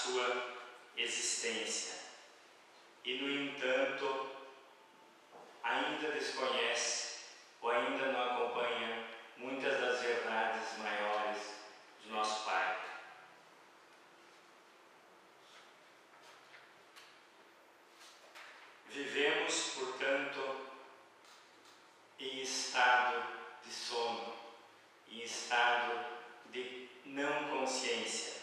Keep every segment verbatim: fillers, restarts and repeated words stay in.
sua existência e, no entanto, ainda desconhece ou ainda não acompanha muitas das verdades maiores do nosso Pai. Vivemos, portanto, em estado de sono, em estado de não consciência.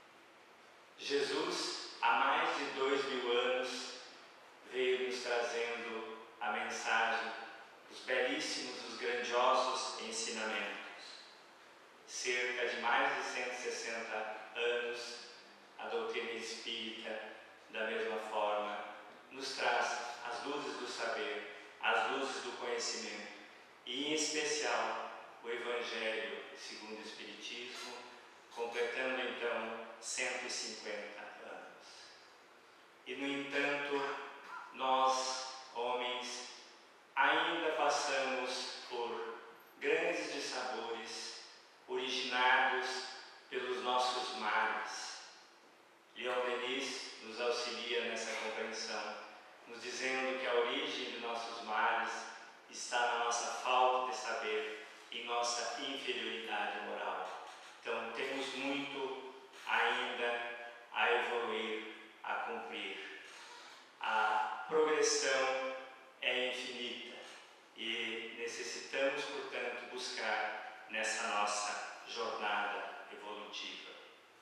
Jesus, há mais de dois mil anos, veio nos trazendo a mensagem, os belíssimos, os grandiosos ensinamentos. Cerca de mais de cento e sessenta anos, a doutrina espírita, da mesma forma, nos traz as luzes do saber, as luzes do conhecimento, e em especial o Evangelho segundo o Espiritismo, completando então cento e cinquenta anos. E, no entanto, nós, homens, ainda passamos por grandes dissabores originados pelos nossos males. Leon Denis nos auxilia nessa compreensão, nos dizendo que a origem de nossos males está na nossa falta de saber, em nossa inferioridade moral. Então, temos muito ainda a evoluir, a cumprir. A progressão é infinita e necessitamos, portanto, buscar nessa nossa jornada evolutiva.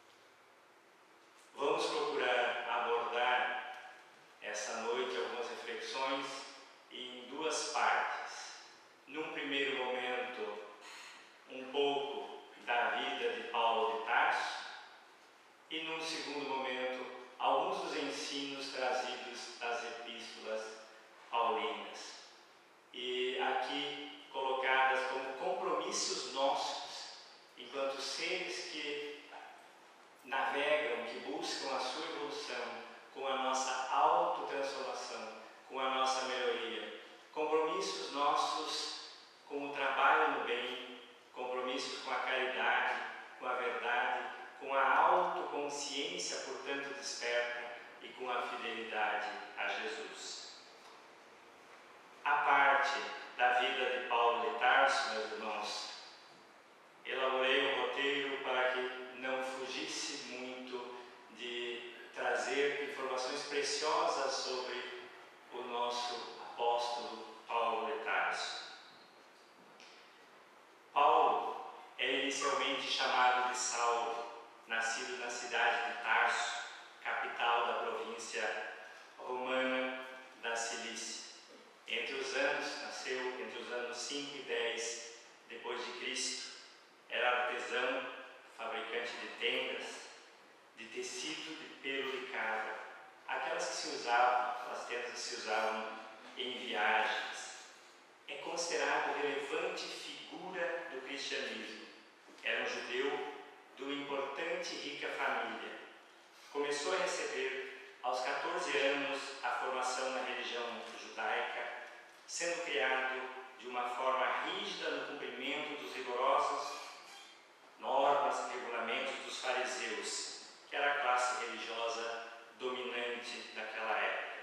Vamos procurar abordar essa noite algumas reflexões em duas partes. Num primeiro momento, um pouco da vida de Paulo de Tarso, e num segundo momento, alguns dos ensinos trazidos das epístolas paulinas, e aqui colocadas como compromissos nossos, enquanto seres que navegam, que buscam a sua evolução, com a nossa autotransformação, com a nossa melhoria. Compromissos nossos com o trabalho no bem, compromissos com a caridade, com a verdade, com a autoconsciência, portanto, desperta, e com a fidelidade a Jesus. A parte da vida de Paulo de Tarso, meus irmãos, elaborei um roteiro para que não fugisse muito de trazer informações preciosas sobre o nosso apóstolo Paulo de Tarso. Paulo é inicialmente chamado de Saulo, nascido na cidade de Tarso, capital da província romana da Cilícia. Entre os anos, nasceu entre os anos cinco e dez depois de Cristo. Era artesão, fabricante de tendas, de tecido de pelo de cabra, aquelas que se usavam, aquelas tendas que se usavam em viagens. É considerado relevante figura do cristianismo. Era um judeu de uma importante e rica família. Começou a receber, aos catorze anos, a formação na religião judaica, sendo criado de uma forma rígida no cumprimento dos rigorosos normas e regulamentos dos fariseus, que era a classe religiosa dominante daquela época.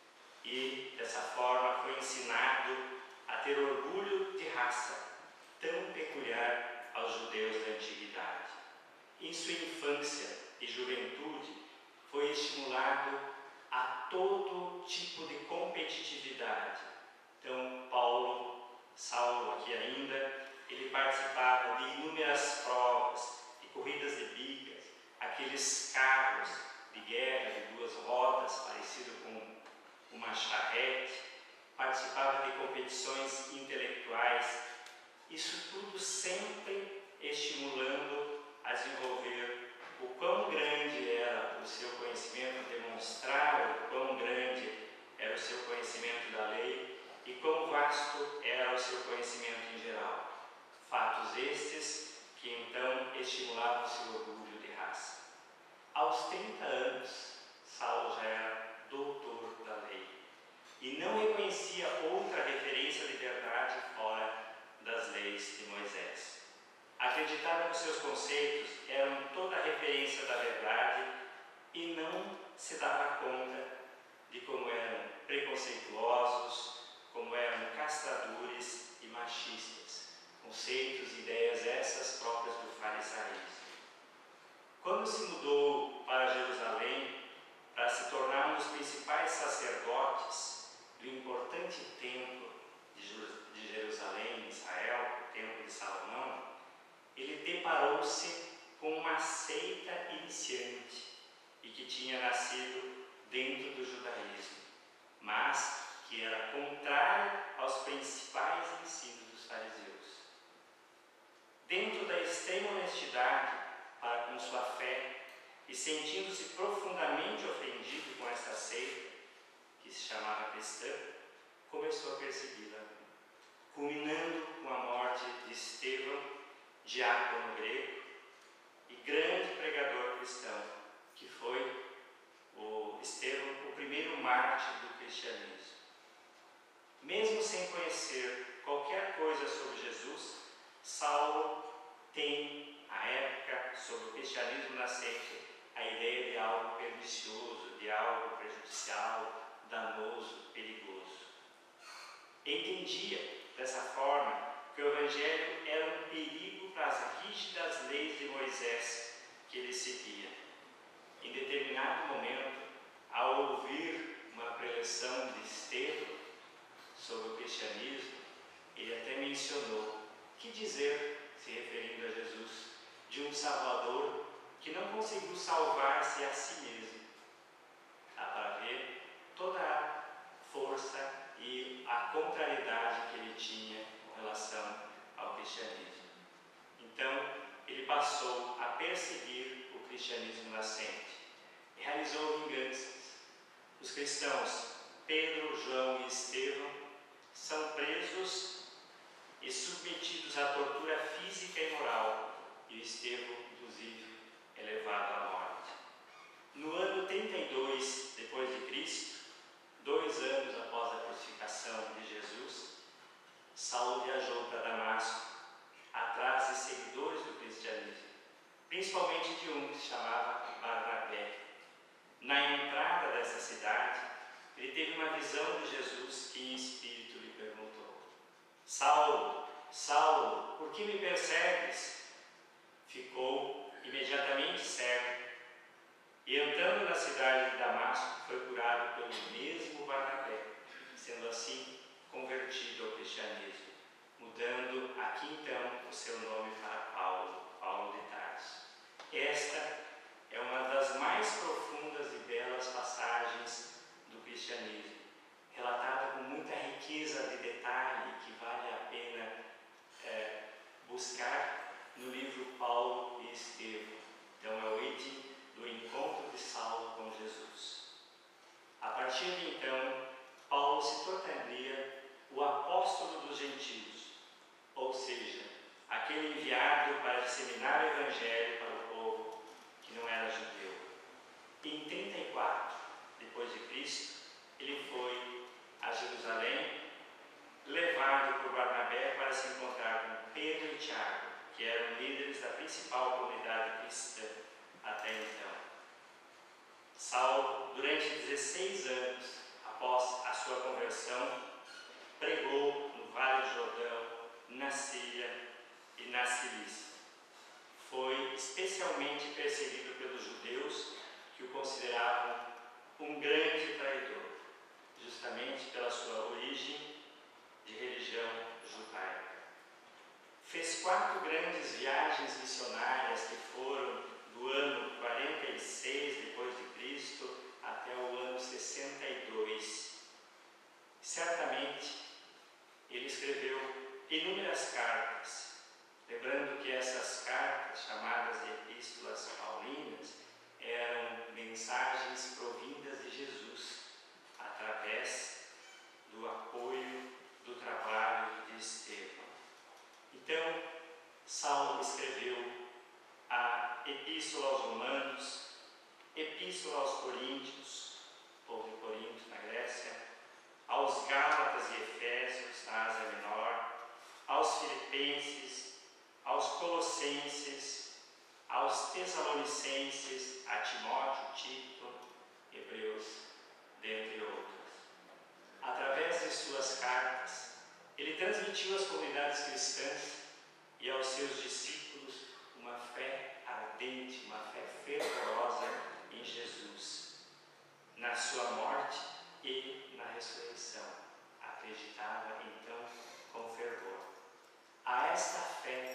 E, dessa forma, foi ensinado a ter orgulho de raça, tão peculiar aos judeus da antiguidade. Em sua infância e juventude, foi estimulado a todo tipo de competitividade. Então, Paulo, Saulo aqui ainda, ele participava de inúmeras provas e corridas de bigas, aqueles carros de guerra de duas rodas, parecido com uma charrete, participava de competições intelectuais, isso tudo sempre estimulando a desenvolver o quão grande era o seu conhecimento, demonstrar o quão grande era o seu conhecimento da lei e quão vasto era o seu conhecimento em geral. Fatos estes que então estimulavam o seu orgulho de raça. Aos trinta anos, Saulo já era doutor da lei e não reconhecia outra referência de verdade fora das leis de Moisés. Acreditava que os seus conceitos eram toda a referência da verdade e não se dava conta de como eram preconceituosos, como eram castradores e machistas, conceitos e ideias essas próprias do farisaísmo. Quando se mudou para Jerusalém para se tornar um dos principais sacerdotes do importante templo de Jerusalém, Israel, o Templo de Salomão, ele deparou-se com uma seita iniciante e que tinha nascido dentro do judaísmo, mas que era contrária aos principais ensinos dos fariseus. Dentro da extrema honestidade para com sua fé e sentindo-se profundamente ofendido com esta seita, que se chamava cristã, começou a persegui-la, culminando com a morte de Estevão, diácono grego e grande pregador cristão, que foi o Estevão, o primeiro mártir do cristianismo. Mesmo sem conhecer qualquer coisa sobre Jesus, Saulo tem, à época, sobre o cristianismo nascente, a ideia de algo pernicioso, de algo prejudicial, danoso, perigoso. Entendia, dessa forma, que o Evangelho era um perigo para as rígidas leis de Moisés que ele seguia. Em determinado momento, ao ouvir uma preleção de Estevão sobre o cristianismo, ele até mencionou: que dizer, se referindo a Jesus, de um Salvador que não conseguiu salvar-se a si mesmo. Dá para ver toda a força e a contrariedade que ele tinha com relação ao cristianismo. Então, ele passou a perseguir o cristianismo nascente e realizou vinganças. Os cristãos Pedro, João e Estevão são presos e submetidos à tortura física e moral, e o Estevão, inclusive, é levado à morte. No ano trinta e dois depois de Cristo, dois anos após a crucificação de Jesus, Saulo viajou para Damasco, atrás de seguidores do cristianismo, principalmente de um que se chamava Barnabé. Na entrada dessa cidade, ele teve uma visão de Jesus que em espírito lhe perguntou: Saulo, Saulo, por que me persegues? Ficou imediatamente cego e, entrando na cidade de Damasco, foi curado pelo mesmo Barnabé, sendo assim convertido ao cristianismo, mudando aqui então o seu nome para Paulo, Paulo de Tarso. Esta é uma das mais profundas e belas passagens do cristianismo, relatada com muita riqueza de detalhe que vale a pena é, buscar no livro Paulo e Estevão. Então é o item do encontro de Saulo com Jesus. A partir de então, Paulo se tornaria o apóstolo dos gentios, ou seja, aquele enviado para disseminar o evangelho para o povo que não era judeu. Em trinta e quatro depois de Cristo, ele foi a Jerusalém, levado por Barnabé para se encontrar com Pedro e Tiago, que eram líderes da principal comunidade cristã até então. Saulo, durante dezesseis anos após a sua conversão, pregou no Vale do Jordão, na Síria e na Cilícia. Foi especialmente perseguido pelos judeus, que o consideravam um grande traidor, justamente pela sua origem de religião judaica. Fez quatro grandes viagens missionárias que foram do ano quarenta e seis depois de Cristo até o ano sessenta e dois. Certamente ele escreveu inúmeras cartas, lembrando que essas cartas, chamadas de epístolas paulinas, eram mensagens provindas de Jesus, através do apoio do trabalho de Estevão. Então, Saulo escreveu a Epístola aos Romanos, Epístola aos Coríntios, povo de Corinto na Grécia, aos Gálatas e Efésios na Ásia Menor, aos Filipenses, aos Colossenses, aos Tessalonicenses, a Timóteo, Tito, Hebreus, dentre outras. Através de suas cartas, ele transmitiu às comunidades cristãs e aos seus discípulos uma fé ardente, uma fé fervorosa em Jesus, na sua morte e na ressurreição. Acreditava então com fervor. A esta fé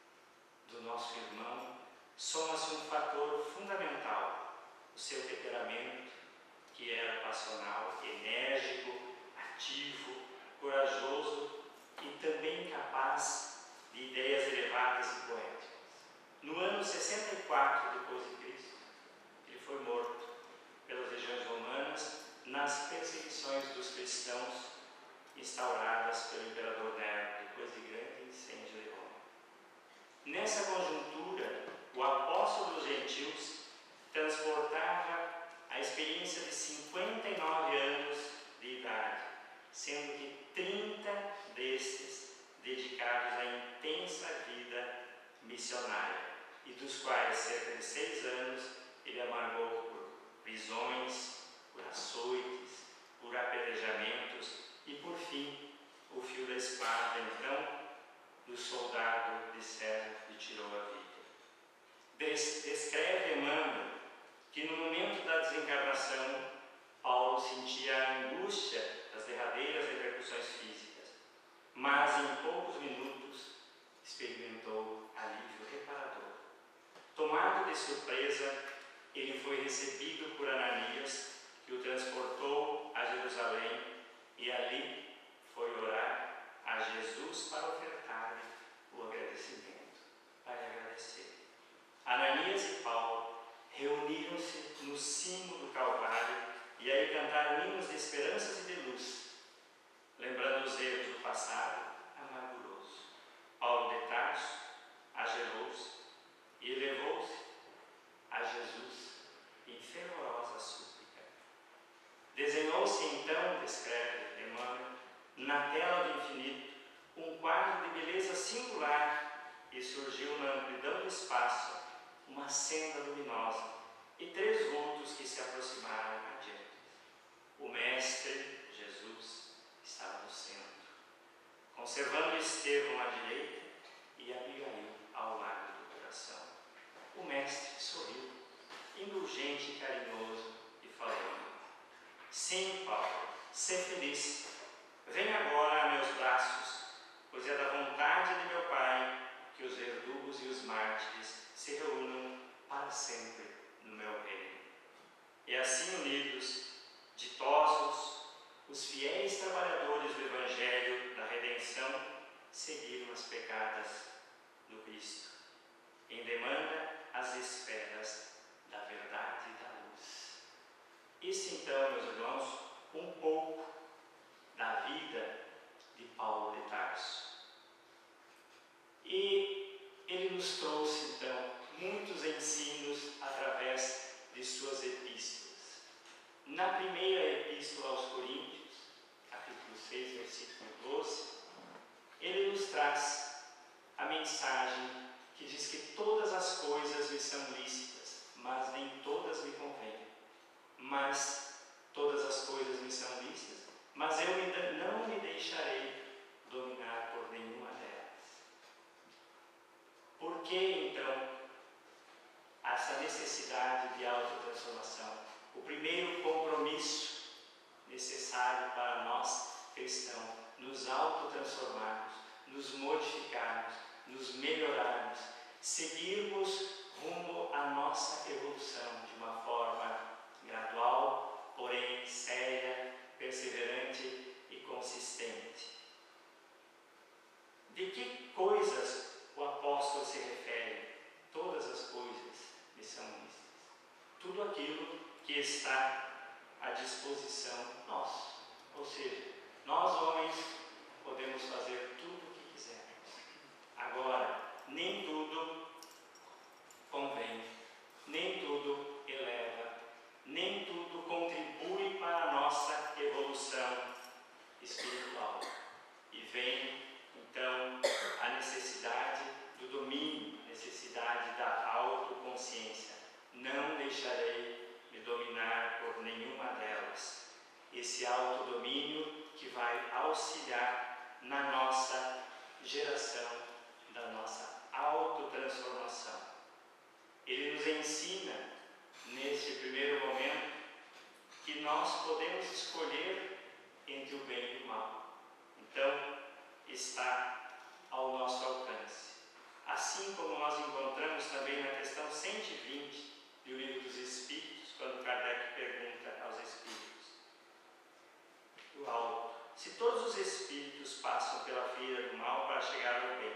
do nosso irmão soma-se um fator fundamental: o seu temperamento, que era passional, enérgico, ativo, corajoso e também capaz de ideias elevadas e poéticas. No ano sessenta e quatro depois de Cristo, ele foi morto pelas legiões romanas nas perseguições dos cristãos instauradas pelo imperador Nero, depois de grande incêndio de Roma. Nessa conjuntura, o apóstolo dos gentios transportava a experiência de cinquenta e nove anos de idade, sendo que trinta destes dedicados à intensa vida missionária, e dos quais cerca de seis anos ele amargou por prisões, por açoites, por apedrejamentos e, por fim, o fio da espada, então, do soldado de César lhe tirou a vida. Des- descreve Emmanuel que no momento da desencarnação, Paulo sentia a angústia das derradeiras repercussões físicas, mas em poucos minutos experimentou alívio reparador. Tomado de surpresa, ele foi recebido por Ananias, que o transportou a Jerusalém, e ali foi orar a Jesus para ofertar-lhe o agradecimento, para lhe agradecer. Ananias e Paulo reuniram-se no cimo do Calvário e aí cantaram hinos de esperanças e de luz, lembrando os erros do passado amarguroso. Paulo de Tarso agelou-se e elevou-se a Jesus em fervorosa súplica. Desenhou-se então, descreve Emmanuel, na tela do infinito, um quadro de beleza singular, e surgiu na amplidão do espaço uma senda luminosa e três vultos que se aproximaram adiante. O Mestre, Jesus, estava no centro, conservando Estevão à direita e Abigail ao lado do coração. O Mestre sorriu, indulgente e carinhoso, e falou: sim, Paulo, sê feliz. Vem agora a meus braços, pois é da vontade de meu Pai que os verdugos e os mártires se reúnam para sempre no meu reino. E assim unidos, ditosos, os fiéis trabalhadores do Evangelho da Redenção seguiram as pegadas do Cristo, em demanda às esferas da verdade e da luz. Isso então, meus irmãos, um pouco da vida de Paulo de Tarso. E ele nos trouxe então muitos ensinos através de suas epístolas. Na primeira epístola aos Coríntios, capítulo seis, versículo doze, ele nos traz a mensagem que diz que todas as coisas me são lícitas, mas nem todas me convêm. Mas todas as coisas me são lícitas, mas eu não me deixarei dominar por nenhuma delas. Por que então essa necessidade de autotransformação? O primeiro compromisso necessário para nós cristãos, nos autotransformarmos, nos modificarmos, nos melhorarmos, seguirmos rumo à nossa evolução de uma forma gradual, porém séria, perseverante e consistente. De que coisas o apóstolo se refere? Todas as coisas me são lícitas. Tudo aquilo que está à disposição nossa. Ou seja, nós homens podemos fazer tudo o que quisermos. Agora, nem tudo convém, nem tudo eleva, nem tudo contribui para a nossa evolução espiritual. E vem então a necessidade do domínio, necessidade da auto esse autodomínio que vai auxiliar na nossa geração, da nossa autotransformação. Ele nos ensina, neste primeiro momento, que nós podemos escolher entre o bem e o mal. Então, está ao nosso alcance. Assim como nós encontramos também na questão cento e vinte do Livro dos Espíritos, quando Kardec pergunta aos Espíritos do alto, se todos os Espíritos passam pela feira do mal para chegar ao bem.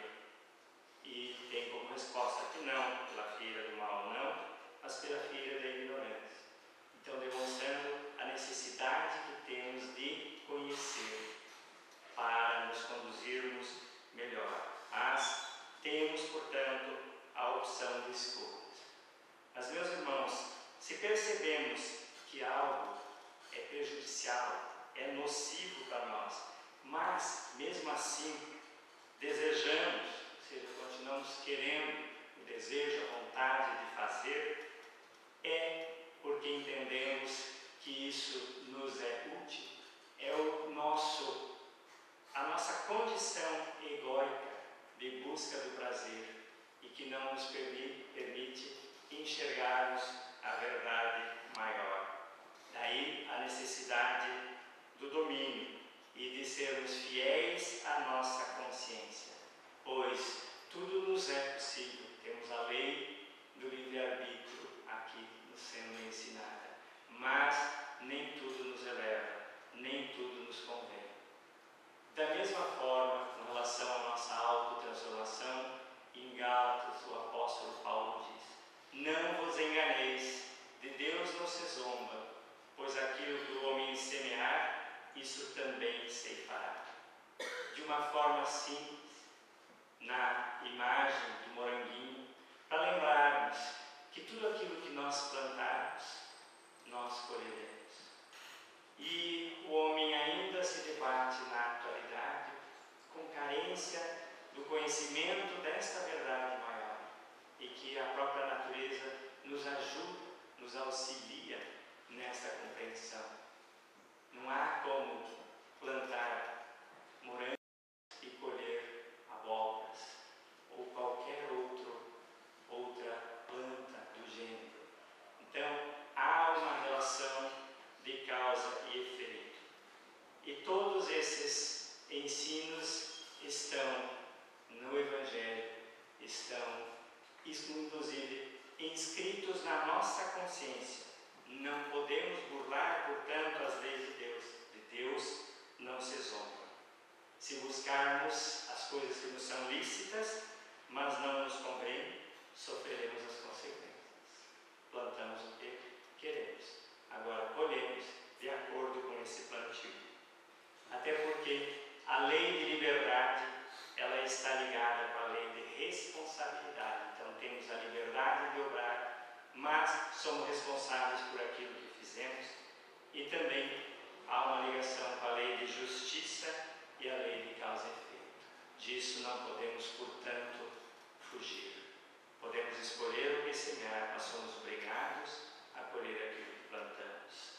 E tem como resposta que não, pela feira do mal não, mas pela feira da ignorância. Então, demonstrando a necessidade que temos de conhecer para nos conduzirmos melhor. Mas temos, portanto, a opção de escolhas. Mas, meus irmãos, se percebemos que algo é prejudicial, é nocivo para nós, mas, mesmo assim, desejamos, ou seja, continuamos querendo o desejo, a vontade de fazer, é porque entendemos que isso nos é útil, é o nosso, a nossa condição egóica de busca do prazer e que não nos permite, permite enxergarmos a verdade maior. Daí a necessidade do domínio e de sermos fiéis à nossa consciência, pois tudo nos é possível. Temos a lei do livre-arbítrio aqui nos sendo ensinada, mas nem tudo nos eleva, nem tudo nos convém. Da mesma forma, com relação à nossa autotransformação, em Gálatas o apóstolo Paulo diz: não vos enganeis, de Deus não se zomba, pois aquilo que o homem semear, isso também ceifará. De uma forma simples, na imagem do moranguinho, para lembrarmos que tudo aquilo que nós plantarmos, nós colheremos. E o homem ainda se debate na atualidade com carência do conhecimento desta verdade maior, e que a própria natureza nos ajuda, nos auxilia nesta compreensão. Não há como plantar morangos e colher abóboras ou qualquer outro, outra planta do gênero. Então, há uma relação de causa e efeito. E todos esses ensinos estão no Evangelho, estão inclusive inscritos na nossa consciência. Não podemos burlar, portanto, as leis de Deus. De Deus não se zomba. Se buscarmos as coisas que nos são lícitas, mas não nos convém, sofreremos as consequências. Plantamos o que queremos, agora colhemos de acordo com esse plantio. Até porque a lei de liberdade, ela está ligada com a lei de responsabilidade. Então temos a liberdade de obrar, mas somos responsáveis por aquilo que fizemos. E também há uma ligação com a lei de justiça e a lei de causa e efeito. Disso não podemos, portanto, fugir. Podemos escolher o que semear, mas somos obrigados a colher aquilo que plantamos.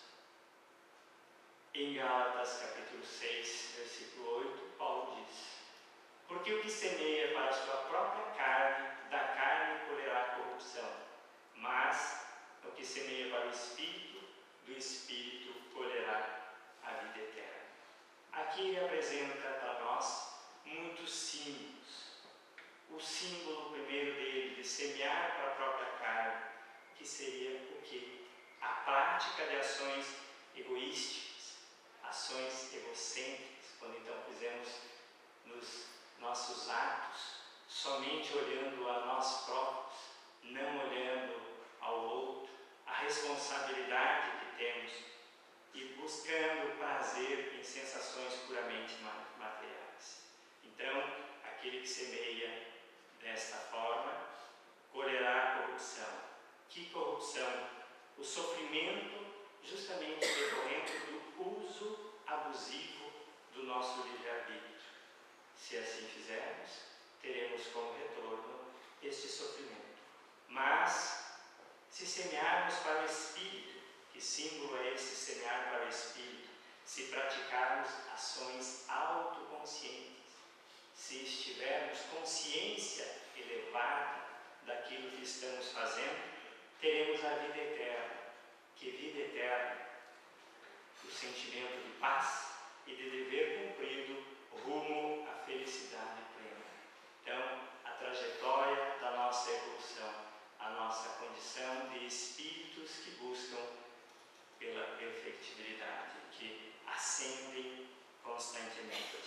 Em Gálatas, capítulo seis, versículo oito, Paulo diz: porque o que semeia para a sua própria carne, da carne colherá corrupção, mas o que semeia para o Espírito, do Espírito colherá a vida eterna. Aqui ele apresenta para nós muitos símbolos. O símbolo primeiro dele, de semear para a própria carne, que seria o quê? A prática de ações egoísticas, ações egocêntricas, quando então fizemos nos nossos atos somente olhando a nós próprios, não olhando ao outro, a responsabilidade que temos e buscando prazer em sensações puramente materiais. Então, aquele que semeia desta forma colherá corrupção. Que corrupção? O sofrimento justamente decorrente do uso abusivo do nosso livre-arbítrio. Se assim fizermos, teremos como retorno este sofrimento. Mas, se semearmos para o Espírito, que símbolo é esse semear para o Espírito? se praticarmos ações autoconscientes, se estivermos consciência elevada daquilo que estamos fazendo, teremos a vida eterna. Que vida eterna? O sentimento de paz e de dever cumprido rumo à felicidade plena. Então, a trajetória da nossa evolução, a nossa condição de espíritos que buscam pela perfectibilidade, que ascendem constantemente.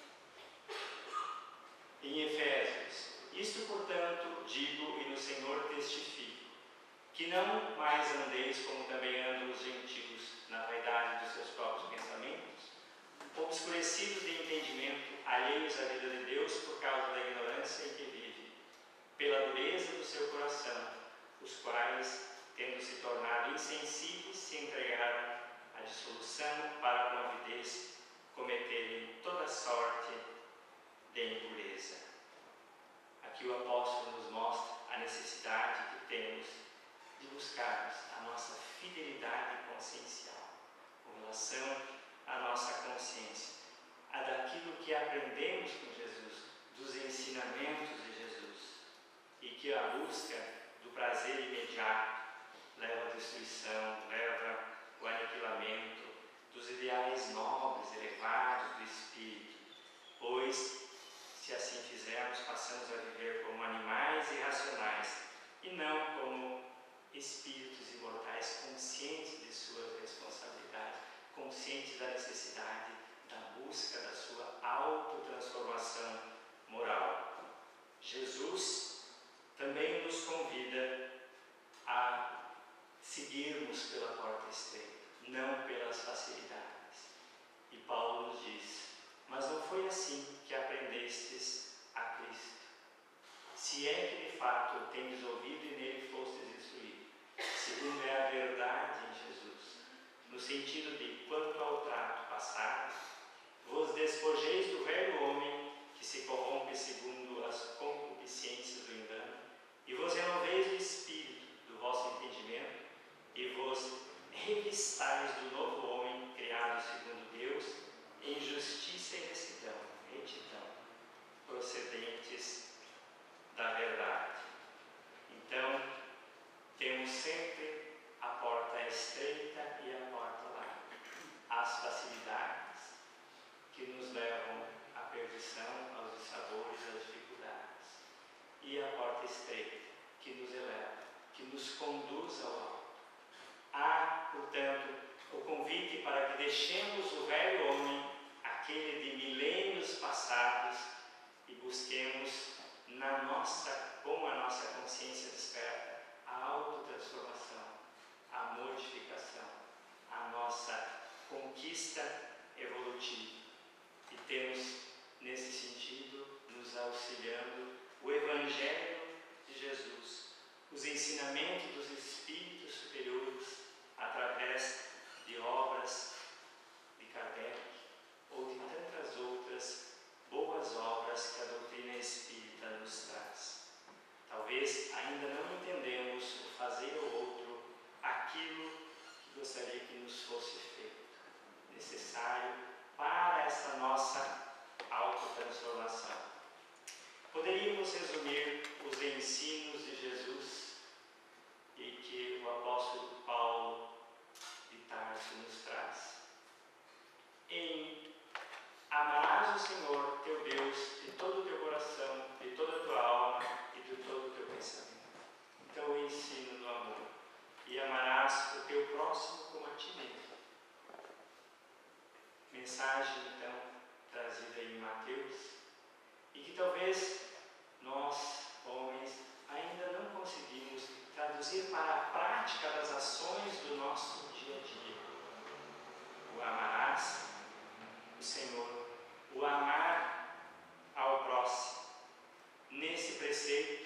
Em Efésios, isto, portanto, digo e no Senhor testifico, que não mais andeis como também andam os gentios na vaidade dos seus próprios pensamentos, obscurecidos de entendimento, alheios à vida de Deus por causa da ignorância em que vive, pela dureza do seu coração, os quais, tendo se tornado insensíveis, se entregaram à dissolução para com avidez cometerem toda sorte de impureza. Aqui o apóstolo nos mostra a necessidade que temos de buscarmos a nossa fidelidade consciencial com relação à nossa consciência, a daquilo que aprendemos com Jesus, dos ensinamentos de Jesus, e que a busca do prazer imediato leva à destruição, leva ao aniquilamento dos ideais nobres, elevados do Espírito, pois, se assim fizermos, passamos a viver como animais irracionais e não como espíritos imortais conscientes de suas responsabilidades, conscientes da necessidade da busca da sua autotransformação moral. Jesus também nos convida a seguirmos pela porta estreita, não pelas facilidades. E Paulo nos diz: mas não foi assim que aprendestes a Cristo. Se é que de fato tendes ouvido e nele fostes instruídos, segundo é a verdade em Jesus, no sentido de, quanto ao trato passado, vos despojeis do velho homem que se corrompe segundo as concupiscências do engano, e vos renoveis do espírito do vosso entendimento, e vos revistais do novo homem criado segundo Deus, em justiça e retidão, retidão, procedentes da verdade. Então, temos sempre a porta estreita e a porta larga, as facilidades que nos levam à perdição, aos dissabores, às dificuldades, e a porta estreita que nos eleva, que nos conduz ao alto. Há, portanto, o convite para que deixemos o velho homem, aquele de milênios passados, e busquemos na nossa, com a nossa consciência desperta, a autotransformação, a mortificação, a nossa conquista evolutiva. E temos, nesse sentido, nos auxiliando o Evangelho de Jesus, os ensinamentos dos Espíritos superiores, através de obras de Kardec ou de tantas outras boas obras que a doutrina espírita nos traz. Talvez ainda não entendemos o fazer ao outro aquilo que gostaria que nos fosse feito, necessário para essa nossa autotransformação. Poderíamos resumir os ensinos de Jesus e que o apóstolo Paulo de Tarso nos traz em: amarás o Senhor teu Deus de todo o teu coração, de toda a tua alma e de todo o teu pensamento. Então, o ensino do amor. E amarás o teu próximo como a ti mesmo. Mensagem, então, trazida em Mateus, e que talvez nós, homens, ainda não conseguimos traduzir para a prática das ações do nosso dia a dia. O amarás o Senhor, o amar ao próximo. Nesse preceito,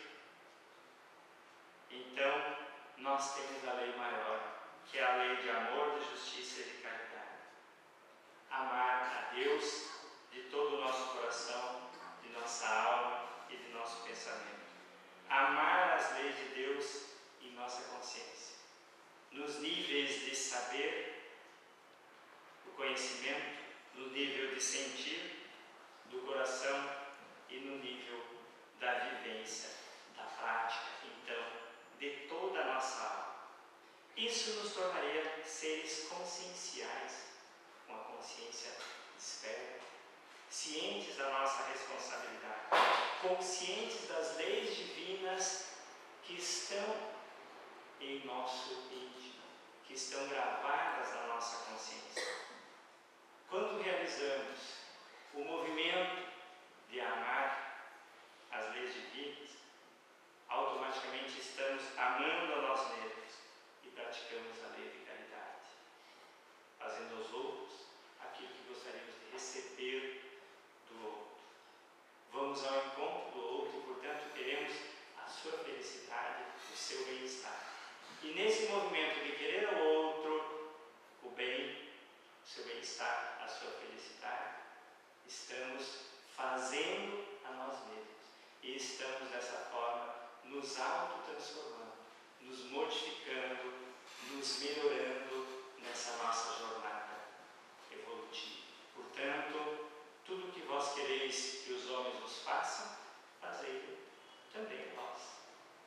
então, nós temos a lei maior, que é a lei de amor, de justiça e de caridade. Amar a Deus de todo o nosso coração, de nossa alma e de nosso pensamento. Amar as leis de Deus em nossa consciência. Nos níveis de saber, o conhecimento conhecimento, no nível de sentir do coração e no nível da vivência, da prática, então, de toda a nossa alma. Isso nos tornaria seres conscienciais, com a consciência esperta, cientes da nossa responsabilidade, conscientes das leis divinas que estão em nosso íntimo, que estão gravadas na nossa consciência. Quando realizamos o movimento de amar as leis divinas, automaticamente estamos amando a nós mesmos e praticamos a lei de caridade, fazendo aos outros aquilo que gostaríamos de receber do outro. Vamos ao encontro do outro e, portanto, queremos a sua felicidade, o seu bem-estar. E nesse movimento de querer ao outro o bem, o seu bem-estar, a sua felicidade, estamos fazendo a nós mesmos. E estamos, dessa forma, nos autotransformando, nos modificando, nos melhorando nessa nossa jornada evolutiva. Portanto, tudo o que vós quereis que os homens vos façam, fazei-lo também vós.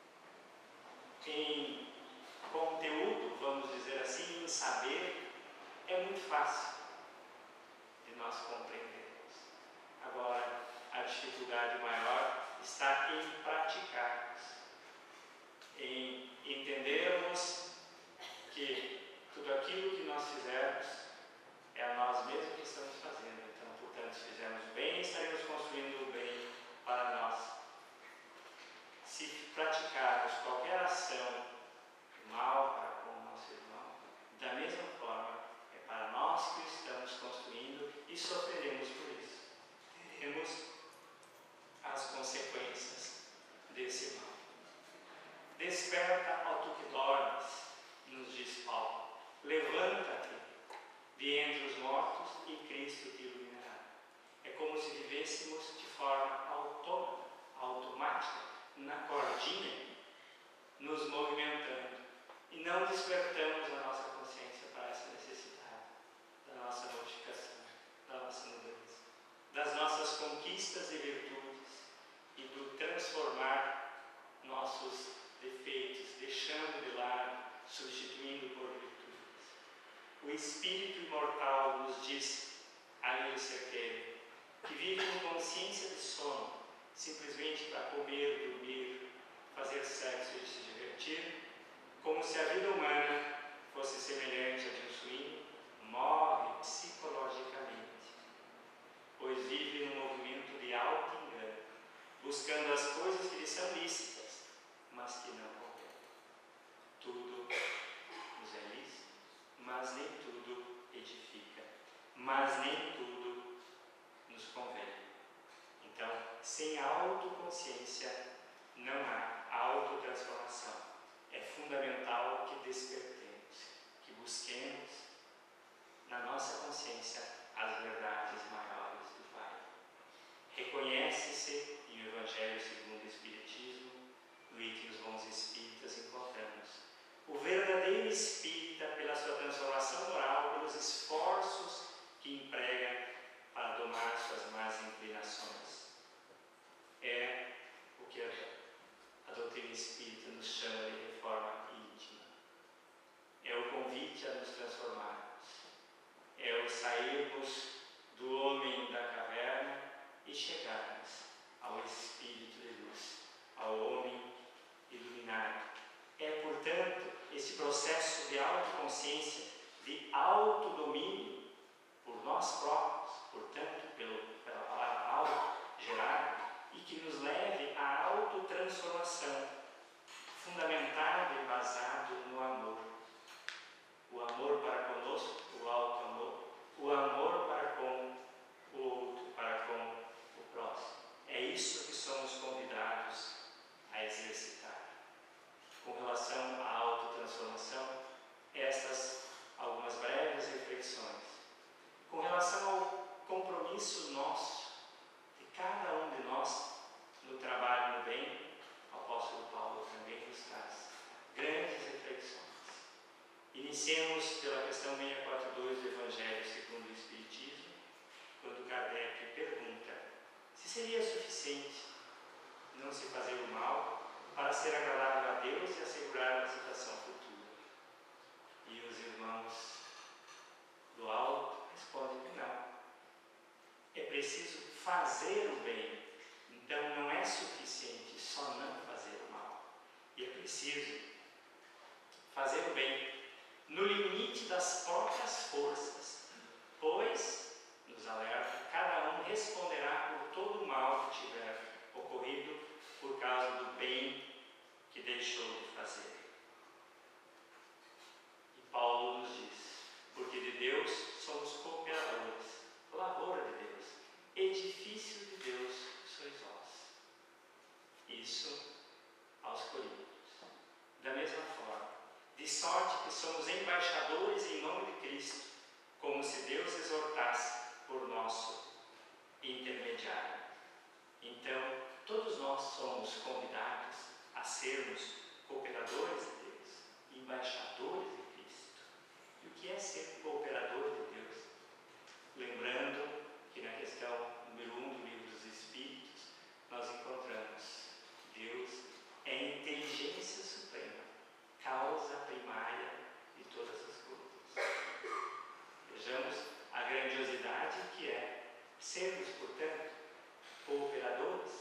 Em conteúdo, vamos dizer assim, em saber, é muito fácil de nós compreendermos. Agora, a dificuldade maior está em praticarmos, em entendermos que tudo aquilo que nós fizermos é a nós mesmos que estamos fazendo. Então, portanto, se fizermos bem, estaremos construindo o bem para nós. Se praticarmos qualquer ação mal para com o nosso irmão, da mesma forma, é para nós que estamos construindo e sofreremos por isso. Teremos as consequências desse mal. Desperta, ó tu que dormes, nos diz Paulo. Levanta-te de entre os mortos e Cristo te iluminará. É como se vivêssemos de forma autônoma, automática, na cordinha, nos movimentando. E não despertamos a nossa consciência para essa necessidade da nossa modificação, da nossa mudança, das nossas conquistas e virtudes e do transformar nossos defeitos, deixando de lado, substituindo por virtudes. O espírito imortal nos diz, ali o certeiro, que vive com consciência de sono, simplesmente para comer, dormir, fazer sexo e se divertir, como se a vida humana fosse semelhante a de um suíno, morre psicologicamente, pois vive num movimento de auto-engano, buscando as coisas que lhe são lícitas, mas que não convêm. Tudo nos é lícito, mas nem tudo edifica, mas nem tudo nos convém. Então, sem autoconsciência, não há autotransformação. É fundamental que despertemos, que busquemos na nossa consciência as verdades maiores do Pai. Reconhece-se em o Evangelho segundo o Espiritismo, no item Os Bons Espíritas, encontramos o verdadeiro espírita pela sua transformação moral, pelos esforços que emprega para domar suas más inclinações. É o que a, a doutrina espírita nos chama de reforma íntima. É o convite a nos transformarmos. É o sairmos do homem da caverna e chegarmos ao espírito de luz, ao homem iluminado. É, portanto, esse processo de autoconsciência, de autodomínio por nós próprios, portanto, pelo, pela palavra auto, gerado, e que nos leve à autotransformação, fundamentado e basado no amor. O amor para conosco, o auto-amor, o amor para com o outro, para com o próximo. É isso que somos convidados a exercitar. Com relação à autotransformação, estas algumas breves reflexões. Com relação ao compromisso nosso, de cada um de nós, no trabalho no bem, o apóstolo Paulo também nos traz grandes reflexões. Iniciemos pela questão seiscentos e quarenta e dois do Evangelho segundo o Espiritismo. Kardec pergunta se seria suficiente não se fazer o mal para ser agradável a Deus e assegurar a citação futura. E os irmãos do alto respondem que não. É preciso fazer o bem. Então não é suficiente só não fazer o mal. E é preciso fazer o bem no limite das próprias forças, pois, nos alerta, cada um responderá por todo o mal que tiver ocorrido por causa do bem que deixou de fazer. E Paulo nos diz, porque de Deus somos cooperadores, lavoura de Deus, edifício de Deus sois vós. Isso aos Coríntios. Da mesma forma, de sorte que somos embaixadores em nome de Cristo, como se Deus exortasse por nosso intermediário. Então, todos nós somos convidados a sermos cooperadores de Deus, embaixadores de Cristo. E o que é ser cooperador de Deus? Lembrando que na questão número um do Livro dos Espíritos, nós encontramos Deus é a inteligência suprema, causa primária de todas as coisas. Vejamos a grandiosidade que é sermos, portanto, cooperadores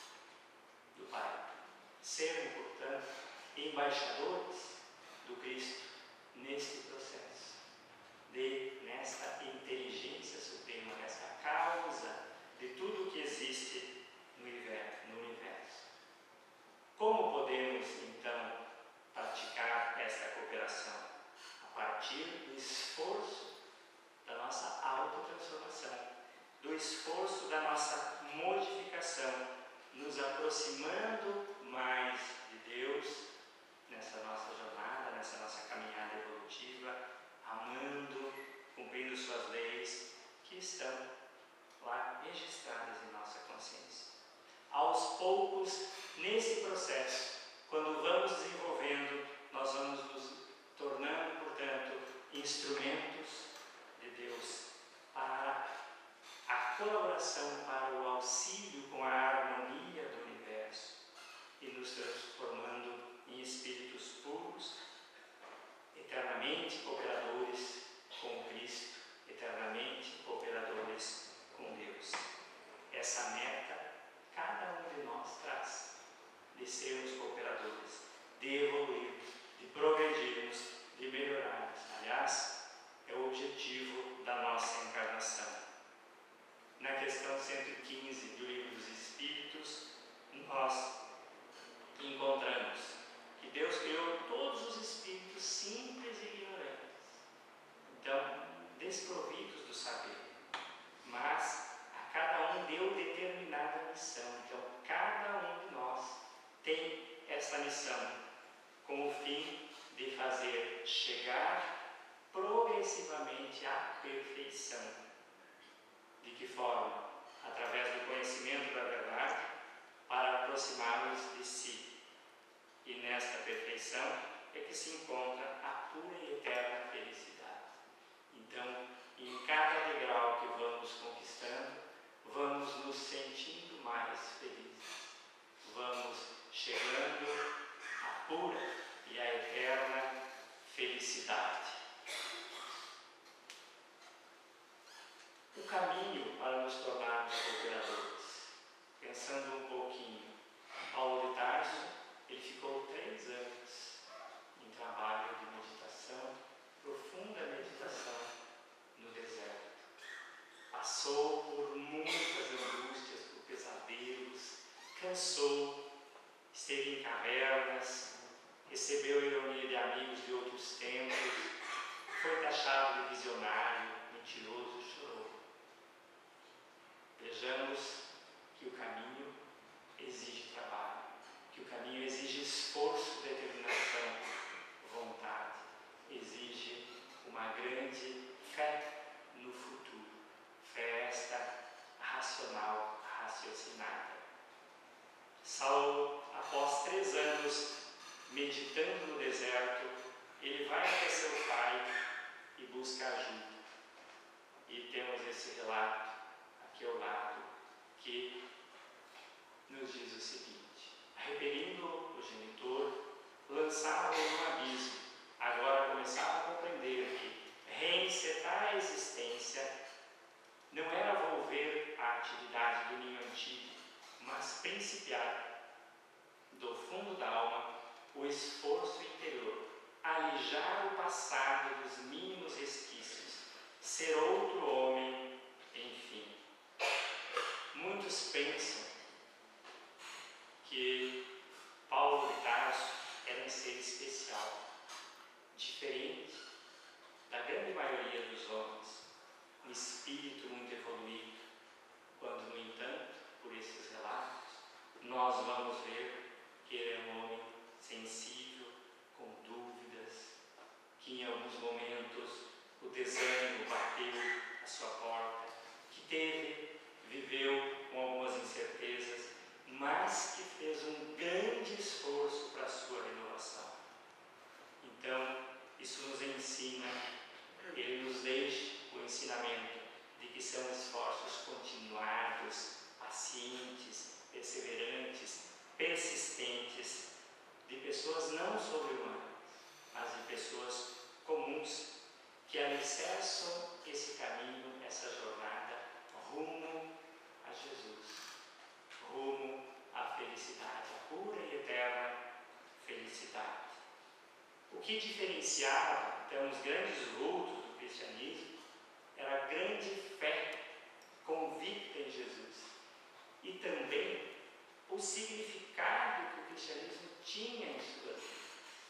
do Pai, sermos, portanto, embaixadores do Cristo neste processo, de, nesta inteligência suprema, nessa causa de tudo o que existe no universo. Como podemos, então, praticar esta cooperação? A partir do esforço da nossa autotransformação, do esforço da nossa modificação, nos aproximando mais de Deus nessa nossa jornada, nessa nossa caminhada evolutiva, amando, cumprindo suas leis que estão lá registradas em nossa consciência. Aos poucos, nesse processo, quando vamos desenvolvendo, nós vamos nos tornando, portanto, instrumentos de Deus para a colaboração, para o auxílio com a harmonia do universo e nos transformando em espíritos puros, eternamente cooperadores com Cristo, eternamente cooperadores com Deus. Essa meta cada um de nós traz, de sermos cooperadores, de evoluirmos, de progredirmos, de melhorarmos. Aliás, é o objetivo da nossa encarnação. Na questão cento e quinze do Livro dos Espíritos, nós encontramos que Deus criou todos os espíritos simples e ignorantes, então desprovidos do saber, mas a cada um deu determinada missão. Então cada um de nós tem essa missão com o fim de fazer chegar progressivamente à perfeição. De que forma? Através do conhecimento da verdade, para aproximá-los de si. E nesta perfeição é que se encontra a pura e eterna felicidade. Então, em cada degrau que vamos conquistando, vamos nos sentindo mais felizes. Vamos chegando à pura e à eterna felicidade. O caminho para nos tornarmos cooperadores. Pensando um pouquinho, Paulo de Tarso, ele ficou três anos em trabalho de meditação, profunda meditação no deserto. Passou por muitas angústias, por pesadelos, cansou, esteve em cavernas, recebeu a ironia de amigos de outros tempos, foi taxado de visionário, mentiroso, chorou. Vejamos que o caminho exige trabalho, que o caminho exige esforço, determinação, vontade, exige uma grande fé no futuro, fé esta racional, raciocinada. Saulo, após três anos meditando no deserto, ele vai até seu pai e busca ajuda. E temos esse relato teu lado, que nos diz o seguinte: repelindo o genitor, lançava-o no abismo. Agora começava a compreender que reencetar a existência não era volver à atividade do ninho antigo, mas principiar do fundo da alma o esforço interior, alijar o passado dos mínimos resquícios, ser outro homem, enfim. Muitos pensam que Paulo de Tarso era um ser especial, diferente da grande maioria dos homens, um espírito muito evoluído, quando, no entanto, por esses relatos, nós vamos ver que ele é um homem sensível, com dúvidas, que em alguns momentos o desânimo bateu à sua porta, que teve, viveu com algumas incertezas, mas que fez um grande esforço para a sua renovação. Então, isso nos ensina, ele nos deixa o ensinamento de que são esforços continuados, pacientes, perseverantes, persistentes, de pessoas não sobre-humanas, mas de pessoas comuns que alicerçam esse caminho, essa jornada rumo a Jesus, rumo à felicidade, à pura e eterna felicidade. O que diferenciava, então, os grandes vultos do cristianismo era a grande fé convicta em Jesus e também o significado que o cristianismo tinha em suas vidas.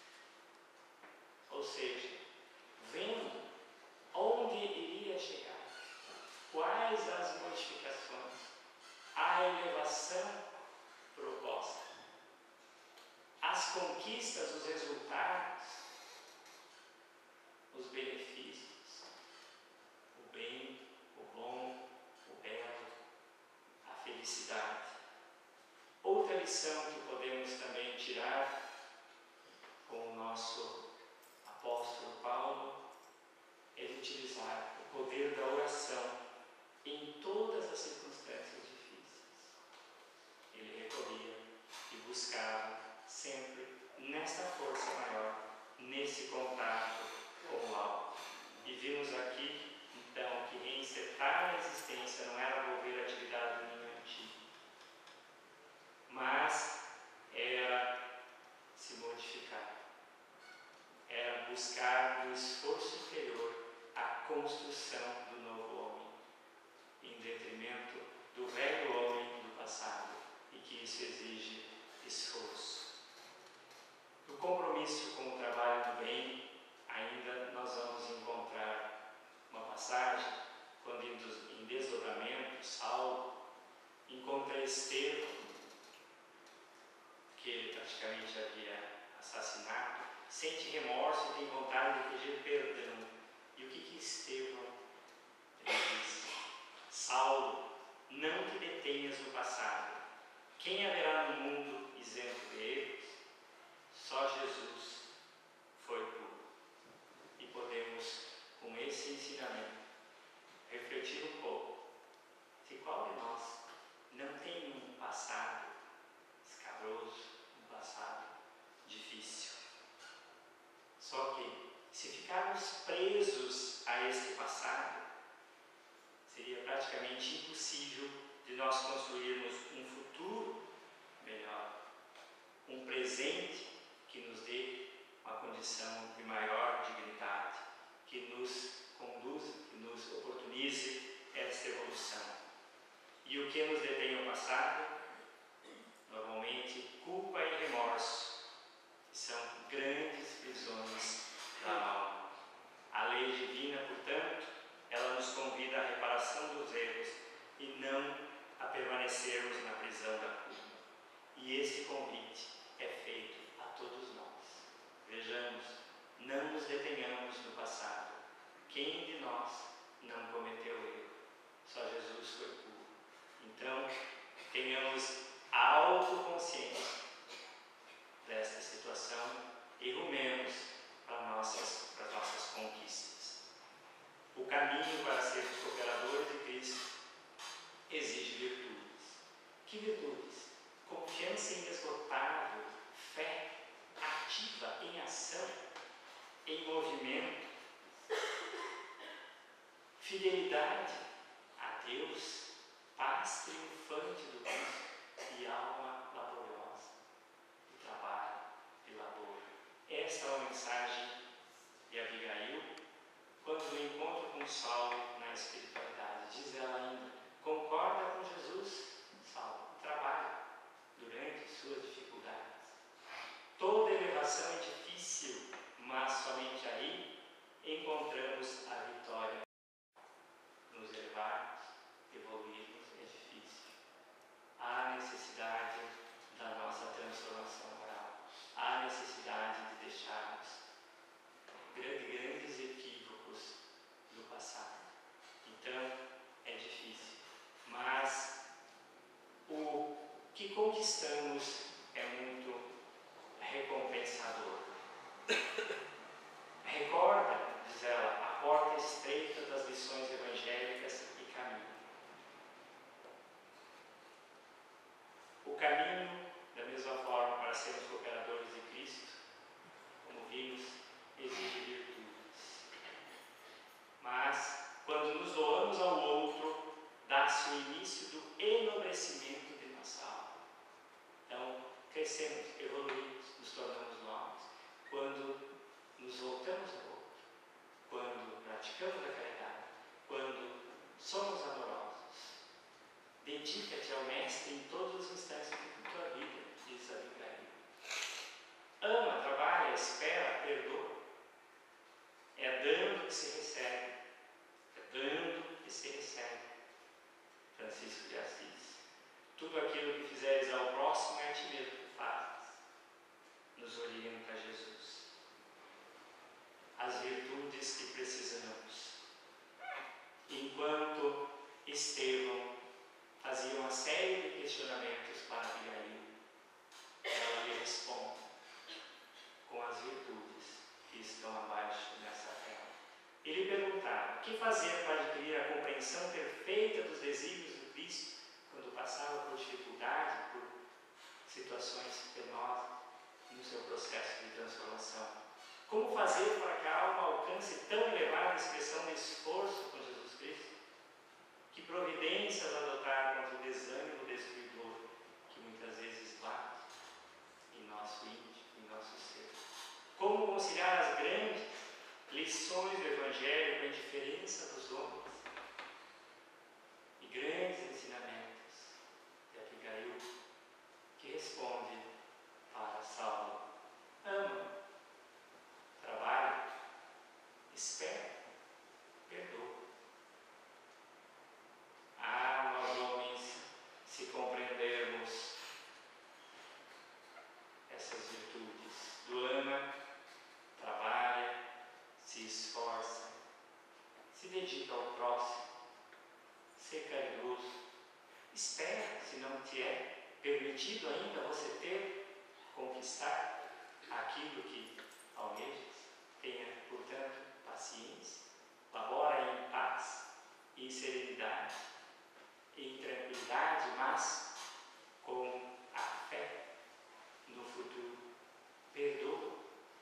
Ou seja, vendo onde iria chegar, quais as modificações, a elevação proposta, as conquistas, os resultados, os benefícios, o bem, o bom, o belo, a felicidade. Outra lição que podemos também tirar com o nosso apóstolo Paulo é de utilizar o poder da oração em todas as circunstâncias difíceis. Ele recorria e buscava sempre nesta força maior, nesse contato com o alto. E vimos aqui, então, que reencetar a existência não era volver a atividade do ninho antigo, mas era se modificar, era buscar no esforço interior a construção do novo homem, em detrimento do velho homem do passado, e que isso exige esforço. No compromisso com o trabalho do bem, ainda nós vamos encontrar uma passagem, quando em desdobramento, Saulo encontra Estevão, que ele praticamente havia assassinado, sente remorso e tem vontade de pedir perdão. E o que que Estevão ele diz? Saulo, não te detenhas no passado. Quem haverá no mundo isento de erros? Só Jesus foi puro. E podemos, com esse ensinamento, refletir um pouco se qual de nós não tem um passado escabroso, um passado difícil. Só que, se ficarmos presos a este passado, seria praticamente impossível de nós construirmos um futuro melhor, um presente que nos dê uma condição de maior dignidade, que nos conduza, que nos oportunize esta evolução. E o que nos detém no passado? Normalmente, culpa e remorso, que são grandes prisões da alma. A lei divina, portanto, ela nos convida à reparação dos erros e não a permanecermos na prisão da culpa. E esse convite é feito a todos nós. Vejamos, não nos detenhamos no passado. Quem de nós não cometeu erro? Só Jesus foi puro. Então, tenhamos a autoconsciência desta situação e rumemos para nossas, para as nossas conquistas. O caminho para sermos cooperadores de Cristo exige virtudes. Que virtudes? Confiança inesgotável, fé ativa, em ação, em movimento, fidelidade a Deus, paz triunfante do Cristo e alma laboriosa, do trabalho e labor. Esta é a mensagem de Abigail quando no encontro com Saulo na espiritualidade. Diz ela ainda: concorda com Jesus, Saulo, trabalha durante suas dificuldades. Toda elevação é difícil, mas somente aí encontramos a vitória. Nos elevarmos, evoluirmos é difícil. Há necessidade da nossa transformação moral. Há necessidade de deixarmos grandes equívocos do passado. Então, é difícil. Mas o que conquistamos é muito recompensador. Recorda, diz ela, a porta estreita das lições evangélicas e caminho. O caminho, da mesma forma, para sermos cooperadores de Cristo, como vimos, exige virtudes. Mas, quando nos doamos ao outro, dá-se o início do enobrecimento de nossa alma. Então, crescemos, evoluímos, nos tornamos novos, quando nos voltamos ao outro, quando praticamos a caridade, quando somos amorosos. Dedica-te ao Mestre em todos os instantes da tua vida, diz Abigail. Ama, trabalha, espera, perdoa. É dando que se recebe, é dando que se recebe. Francisco de Assis. Tudo aquilo que fizeres ao próximo é a ti mesmo que fazes. Nos orienta Jesus. As virtudes que precisamos. Enquanto Estevão fazia uma série de questionamentos para Abigail, ela lhe responde com as virtudes que estão abaixo nessa tela. Ele perguntava: o que fazer para adquirir a compreensão perfeita dos desígnios do Cristo quando passava por dificuldade, por situações penosas no seu processo de transformação? Como fazer para que a alma alcance tão elevada expressão de esforço com Jesus Cristo? Que providências adotar contra o desânimo destruidor que muitas vezes bate em nosso íntimo, em nosso ser? Como conciliar as grandes lições do Evangelho com a indiferença dos homens e grandes ensinamentos de Abigail, que responde para Saulo: ama, trabalha, espera, perdoa. Ah, nós homens, se compreendermos essas virtudes do ama, trabalha, se esforça, se dedica ao próximo, ser caridoso, espera, se não te é permitido ainda você ter, conquistar aquilo que almejas, tenha, portanto, paciência, labora em paz, em serenidade, em tranquilidade, mas com a fé no futuro. Perdoa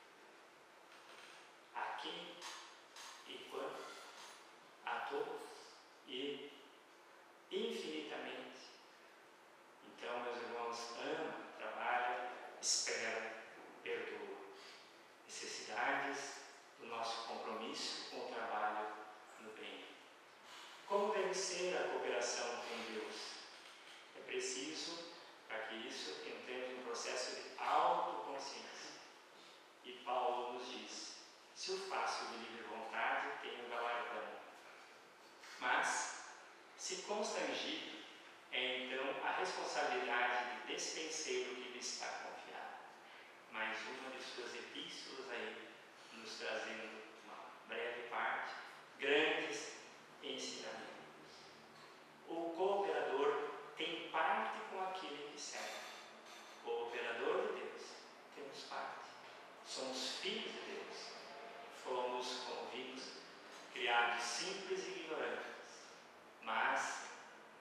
a quem e quando, a todos e infinitamente. Então, meus irmãos, ama, trabalha, espera, perdoa. Necessidades do nosso compromisso com o trabalho no bem. Como deve ser a cooperação com Deus? É preciso, para que isso, entremos num processo de autoconsciência. E Paulo nos diz: se o faço de livre vontade, tenho galardão. Mas, se constrangido, é então a responsabilidade de despenseiro que lhe está confiada. Mais uma de suas epístolas aí, nos trazendo uma breve parte, grandes ensinamentos. O cooperador tem parte com aquele que serve. O cooperador de Deus, temos parte. Somos filhos de Deus. Fomos, como vimos, criados simples e ignorantes, mas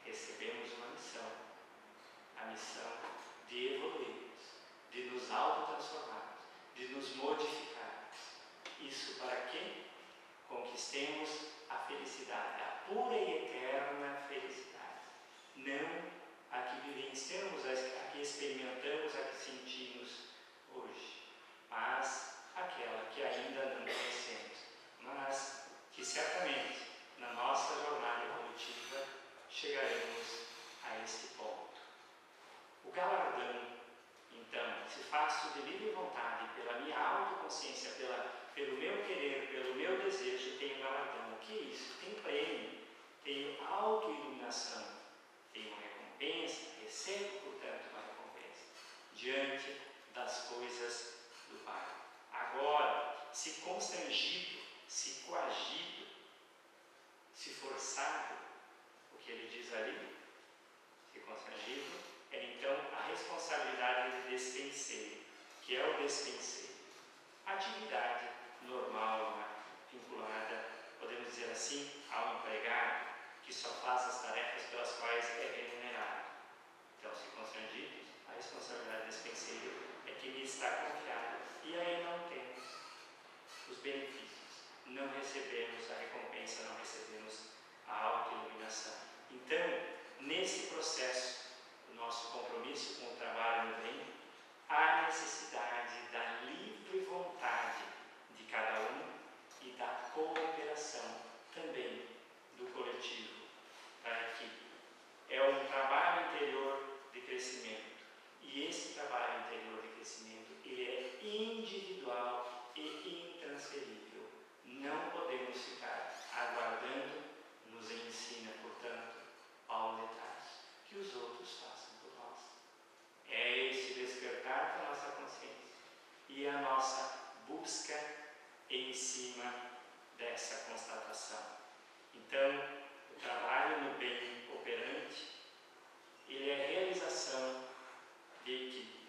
recebemos uma missão, a missão de evoluirmos, de nos autotransformarmos, de nos modificarmos. Isso para que conquistemos a felicidade, a pura e eterna felicidade. Não a que vivenciamos, a que experimentamos, a que sentimos hoje, mas aquela que ainda não conhecemos, mas que certamente na nossa jornada evolutiva chegaremos a esse ponto. O galardão, então, se faço de livre vontade, pela minha autoconsciência, pela, pelo meu querer, pelo meu desejo, tenho galardão. O que é isso? Tenho prêmio, tenho autoiluminação, tenho uma recompensa, recebo, portanto, uma recompensa diante das coisas do Pai. Agora, se constrangido, se coagido, se forçado, o que ele diz ali, se constrangido, é então a responsabilidade de despenseiro, que é o despenseiro. Atividade normal, né? Vinculada, podemos dizer assim, ao empregado, que só faz as tarefas pelas quais é remunerado. Então, se constrangidos, a responsabilidade de despenseiro é que lhe está confiada. E aí não temos os benefícios, não recebemos a recompensa, não recebemos a autoiluminação. Então, nesse processo, o nosso compromisso com o trabalho no bem, há necessidade da livre vontade de cada um e da cooperação também do coletivo, da equipe. É um trabalho interior de crescimento, e esse trabalho interior de crescimento ele é individual e intransferível. Não podemos ficar aguardando, nos ensina, portanto, Paulo de Tarso, que os outros façam por nós. É esse despertar da nossa consciência e a nossa busca em cima dessa constatação. Então, o trabalho no bem operante, ele é realização de equipe.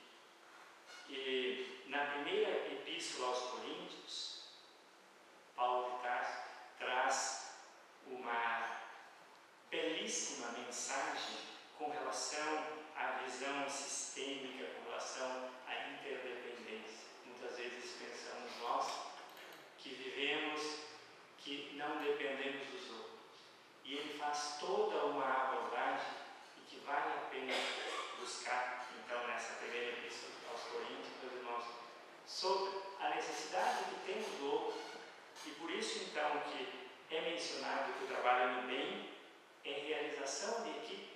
E na primeira epístola aos Coríntios, Paulo de Tarso traz uma belíssima mensagem com relação à visão sistêmica, com relação à interdependência. Muitas vezes pensamos nós que vivemos, que não dependemos dos outros. E ele faz toda uma abordagem e que vale a pena buscar, então, nessa primeira epístola aos Coríntios, meus irmãos, sobre a necessidade que temos do outro. E por isso, então, que é mencionado que o trabalho no bem é realização de equipe.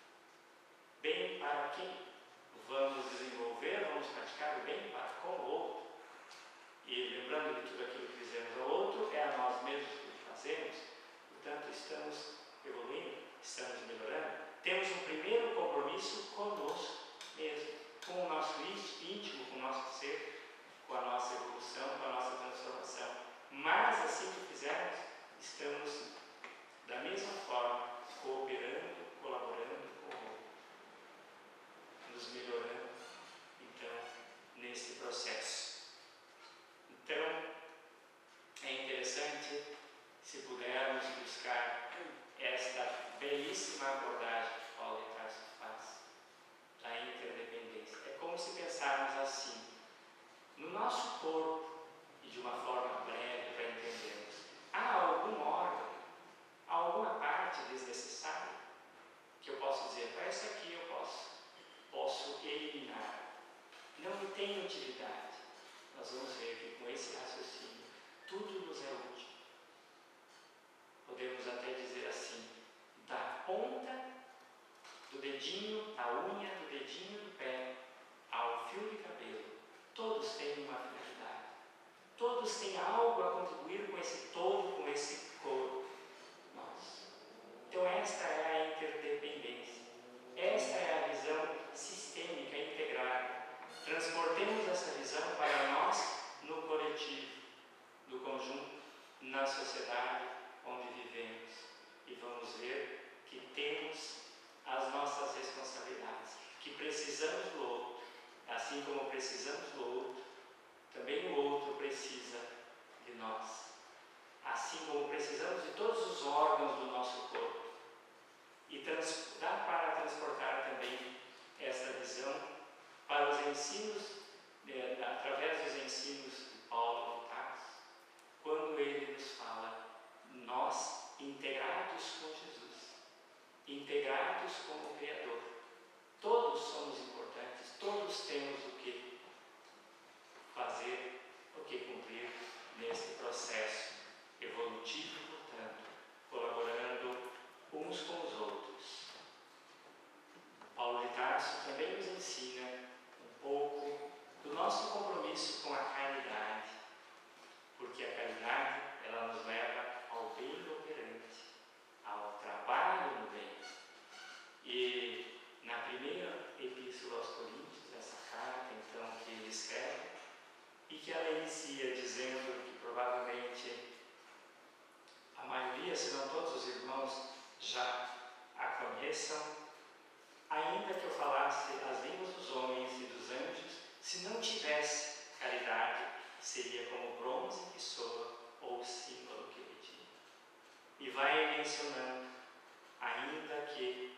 Bem para quem? Vamos desenvolver, vamos praticar o bem para com o outro. E lembrando que tudo aquilo que fizemos ao outro é a nós mesmos que fazemos. Portanto, estamos evoluindo, estamos melhorando. Temos um primeiro compromisso conosco mesmo, com o nosso íntimo, com o nosso ser, com a nossa evolução, com a nossa transformação. Mas, assim que fizermos, estamos da mesma forma cooperando, colaborando com o outro, nos melhorando, então, nesse processo. Então, é interessante se pudermos buscar esta belíssima abordagem que Paulo de Tarso faz da interdependência. É como se pensarmos assim, no nosso corpo, e de uma forma breve para entendermos, há algum órgão, alguma parte desnecessária que eu posso dizer, para isso aqui eu posso, posso eliminar. Não me tem utilidade. Nós vamos ver que com esse raciocínio, tudo nos é útil. Podemos até dizer assim, da ponta do dedinho, da unha do dedinho do pé, ao fio de cabelo, todos têm uma finalidade. Todos têm algo a contribuir com esse todo, com esse corpo. Nós. Então esta é a interdependência. Esta é a visão sistêmica, integrada. Transportemos essa visão para nós no coletivo, no conjunto, na sociedade onde vivemos. E vamos ver que temos as nossas responsabilidades, que precisamos do outro. Assim como precisamos do outro, também o outro precisa de nós. Assim como precisamos de todos os órgãos do nosso corpo. E trans maioria, se não todos os irmãos, já a conheçam. Ainda que eu falasse as línguas dos homens e dos anjos, se não tivesse caridade, seria como o bronze que soa ou o símbolo que retira. E vai mencionando, ainda que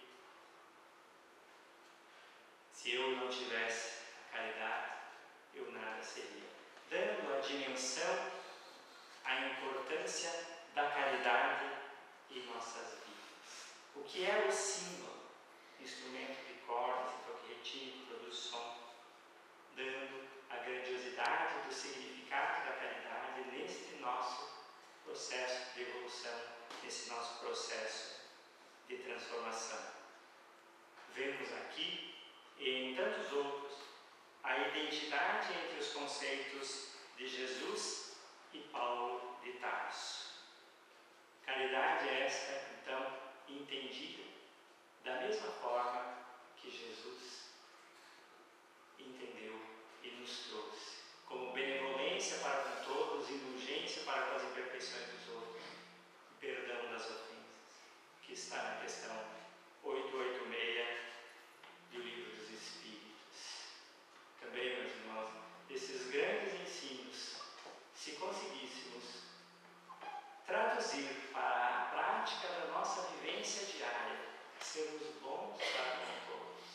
se eu não tivesse a caridade, eu nada seria. Dando a dimensão, a importância da caridade em nossas vidas. O que é o símbolo? Instrumento de cordas, toque retífico, produz som, dando a grandiosidade do significado da caridade neste nosso processo de evolução, nesse nosso processo de transformação. Vemos aqui, e em tantos outros, a identidade entre os conceitos de Jesus e Paulo de Tarso. Caridade é esta, então, entendida da mesma forma que Jesus entendeu e nos trouxe, como benevolência para com todos, indulgência para com as imperfeições dos outros, perdão das ofensas, que está na questão oitocentos e oitenta e seis do Livro dos Espíritos. Também, meus irmãos, esses grandes ensinos, se conseguíssemos traduzir para a prática da nossa vivência diária, sermos bons para com todos,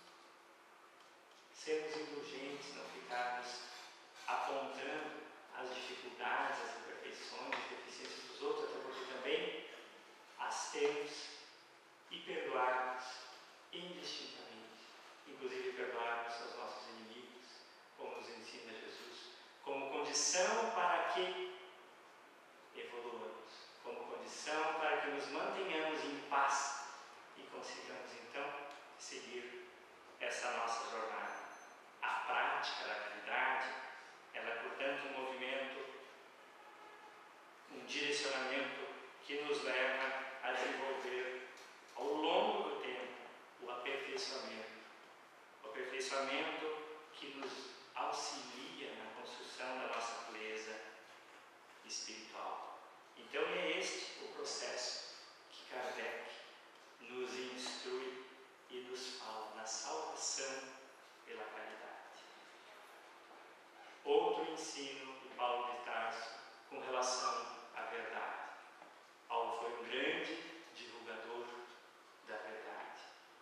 sermos indulgentes, não ficarmos apontando as dificuldades, as imperfeições, as deficiências dos outros, até porque também as temos, e perdoarmos indistintamente, inclusive perdoarmos aos nossos inimigos, como nos ensina Jesus, como condição para que evoluamos, como condição para que nos mantenhamos em paz e consigamos então seguir essa nossa jornada. A prática da caridade, ela é, portanto, um movimento, um direcionamento que nos leva a desenvolver ao longo do tempo o aperfeiçoamento, o aperfeiçoamento que nos auxilia na construção da nossa pureza espiritual. Então é este o processo que Kardec nos instrui e nos fala na salvação pela caridade. Outro ensino de Paulo de Tarso com relação à verdade. Paulo foi um grande divulgador da verdade.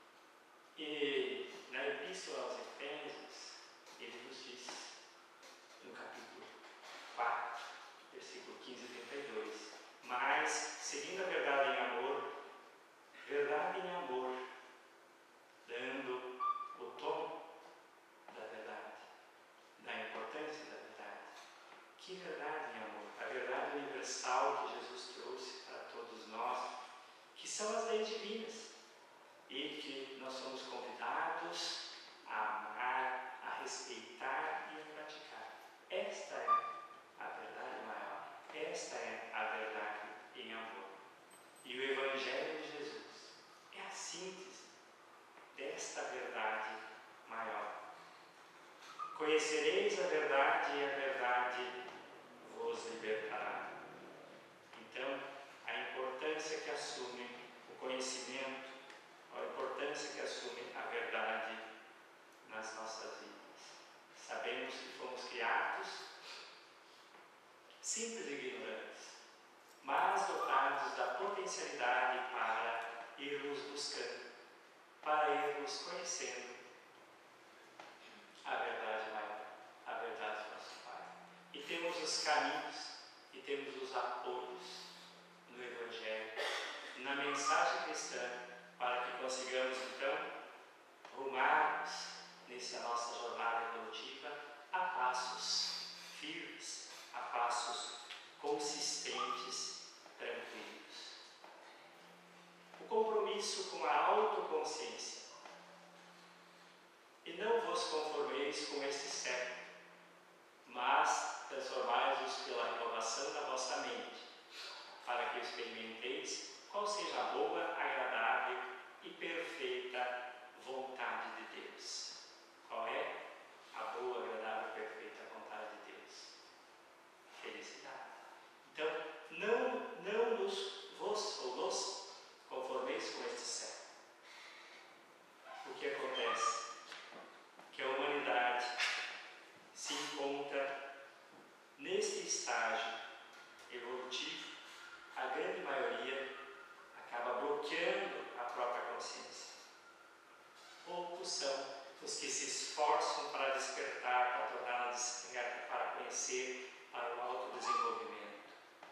E na Epístola aos Efésios, ele nos diz, no capítulo quatro, versículo quinze e trinta e dois, mas, seguindo a verdade em amor, verdade em amor, dando o tom da verdade, da importância da verdade. Que verdade em amor? A verdade universal que Jesus trouxe para todos nós, que são as leis divinas, e que nós somos convidados a amar, a respeitar e a praticar. Esta é a verdade maior. Esta é a verdade em amor. E o Evangelho de Jesus é a síntese desta verdade maior. Conhecereis a verdade e a verdade vos libertará. Então, a importância que assume o conhecimento, a importância que assume a verdade nas nossas vidas. Sabemos que fomos criados simples e ignorantes, mas dotados da potencialidade para irmos buscando, para irmos conhecendo a verdade maior, a verdade do nosso Pai. E temos os caminhos, e temos os apoios no Evangelho, na mensagem cristã, para que consigamos então rumarmos nessa nossa jornada evolutiva a passos firmes, a passos consistentes, tranquilos. O compromisso com a autoconsciência. E não vos conformeis com este século, mas transformai-vos pela renovação da vossa mente, para que experimenteis qual seja a boa, agradável e perfeita vontade de Deus. Qual é a boa, agradável e perfeita vontade de Deus? Felicidade. Então, não, não nos, vos estágio evolutivo, a grande maioria acaba bloqueando a própria consciência. Poucos são os que se esforçam para despertar, para torná-la desperta, para conhecer, para o autodesenvolvimento.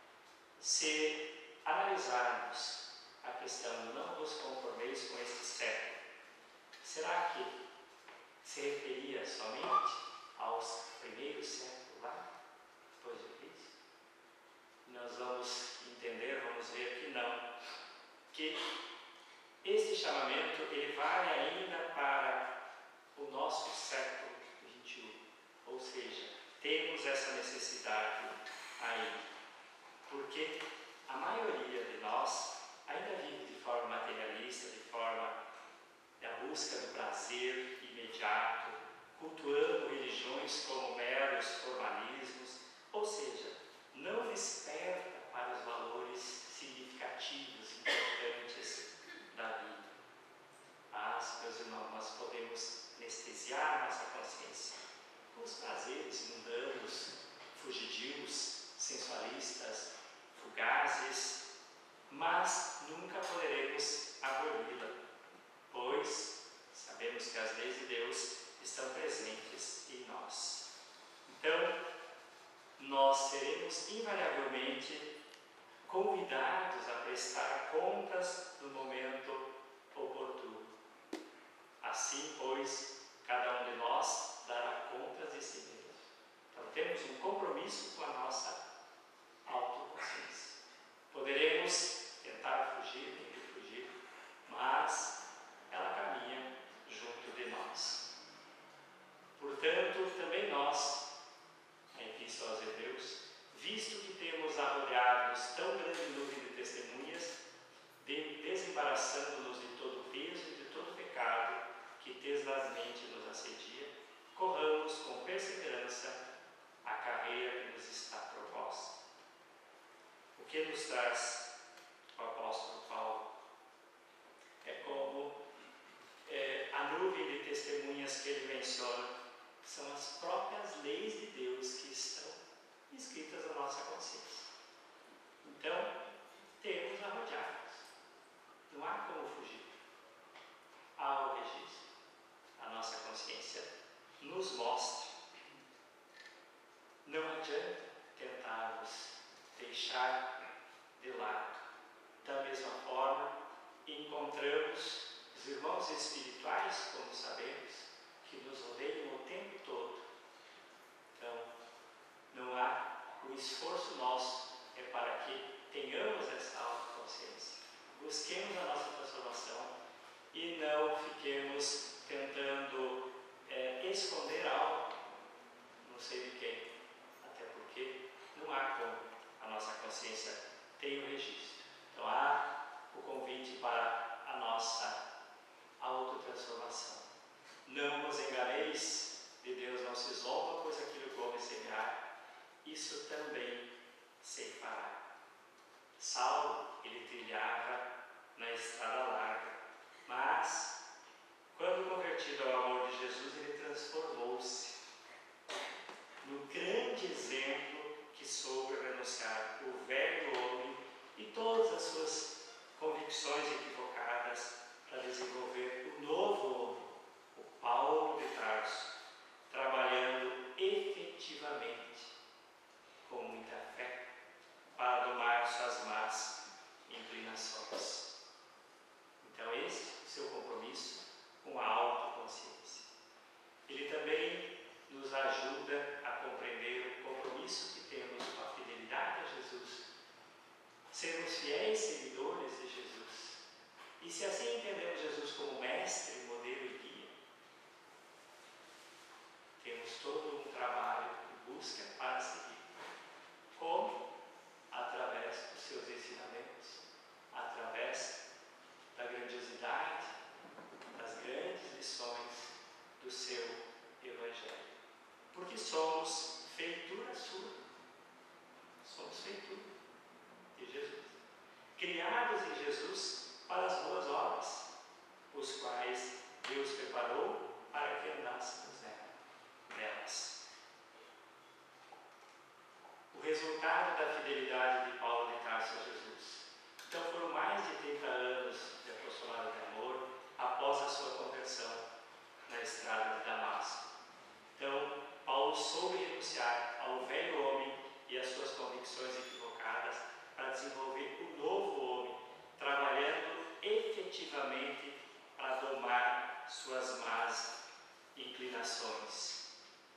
Se analisarmos a questão não vos conformeis com este século, será que se referia somente aos primeiros séculos lá, depois de Cristo? Nós vamos entender, vamos ver que não, que este chamamento ele vale ainda para o nosso século vinte e um, ou seja, temos essa necessidade ainda, porque a maioria de nós ainda vive de forma materialista, de forma da busca do prazer imediato, cultuando religiões como meros formalismos, ou seja, não desperta para os valores significativos, importantes da vida. Mas, meus irmãos, nós podemos anestesiar nossa consciência com os prazeres mundanos, fugidios, sensualistas, fugazes, mas nunca poderemos aboli-la, pois sabemos que as leis de Deus estão presentes em nós. Então, nós seremos invariavelmente convidados a prestar contas no momento oportuno. Assim, pois, cada um de nós dará contas de si mesmo. Então, temos um compromisso com a nossa autoconsciência. Poderemos tentar fugir, tentar fugir, mas ela caminha junto de nós. Portanto, também nós, a Epístola aos Hebreus, visto que temos arrodeado-nos tão grande número de testemunhas, de, desembaraçando-nos de todo o peso e de todo o pecado que tesnazmente nos assedia, corramos com perseverança a carreira que nos está proposta. O que nos traz o apóstolo Paulo? É como é, a nuvem de testemunhas que ele menciona são as próprias leis de Deus que estão inscritas na nossa consciência. Então, temos a rodear-nos. Não há como fugir. Há o registro. A nossa consciência nos mostra. Não adianta tentarmos deixar de lado. Da mesma forma, encontramos os irmãos espirituais, como sabemos, que nos rodeiam o tempo todo. Então, não há o esforço nosso é para que tenhamos essa autoconsciência, busquemos a nossa transformação e não fiquemos tentando é, esconder algo, não sei de quem, até porque não há como a nossa consciência ter o registro. Então há o convite para a nossa autotransformação. Não vos enganeis, de Deus não se zomba, pois aquilo que o homem semear, isso também ceifará. Saulo, ele trilhava na estrada larga, mas, quando convertido ao amor de Jesus, ele transformou-se no grande exemplo que soube renunciar o velho homem e todas as suas convicções equivocadas para desenvolver o novo homem, o Paulo de Tarso, trabalhando efetivamente, com muita fé, para domar suas más inclinações. Então, esse é o seu compromisso com a autoconsciência. resultado da fidelidade de Paulo de Tarso a Jesus. Então foram mais de trinta anos de apostolado de amor após a sua conversão na estrada de Damasco. Então, Paulo soube renunciar ao velho homem e às suas convicções equivocadas para desenvolver o novo homem, trabalhando efetivamente para domar suas más inclinações.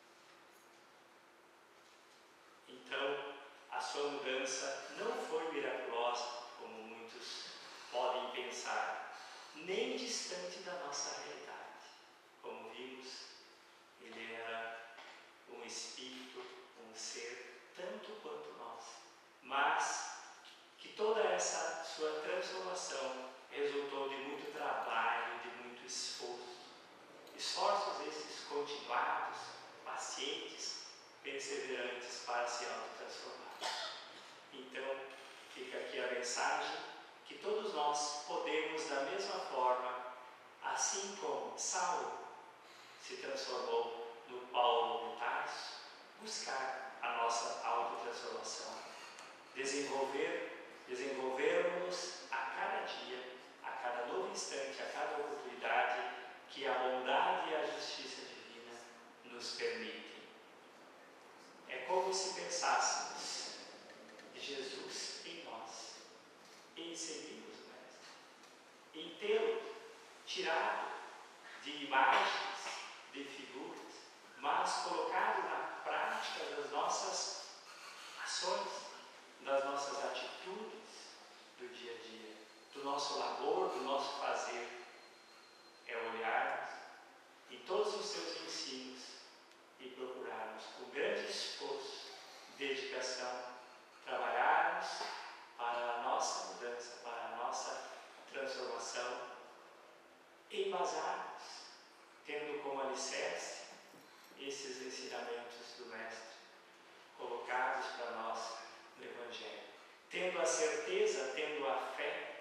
Então, a sua mudança não foi miraculosa, como muitos podem pensar, nem distante da nossa realidade. Como vimos, ele era um espírito, um ser, tanto quanto nós. Mas que toda essa sua transformação resultou de muito trabalho, de muito esforço. Esforços esses continuados, pacientes, perseverantes para se autotransformar. Então, fica aqui a mensagem que todos nós podemos, da mesma forma, assim como Saulo se transformou no Paulo de Tarso, buscar a nossa autotransformação. Desenvolver, desenvolvermos a cada dia, a cada novo instante, a cada oportunidade que a bondade e a justiça divina nos permitem. É como se pensássemos Jesus em nós, em seguirmos o Mestre, em tê-lo tirado de imagens, de figuras, mas colocado na prática das nossas ações, das nossas atitudes do dia a dia, do nosso labor, do nosso fazer. É olharmos em todos os seus ensinos e procurarmos, com grande esforço, dedicação, trabalharmos para a nossa mudança, para a nossa transformação, embasarmos, tendo como alicerce esses ensinamentos do Mestre, colocados para nós no Evangelho. Tendo a certeza, tendo a fé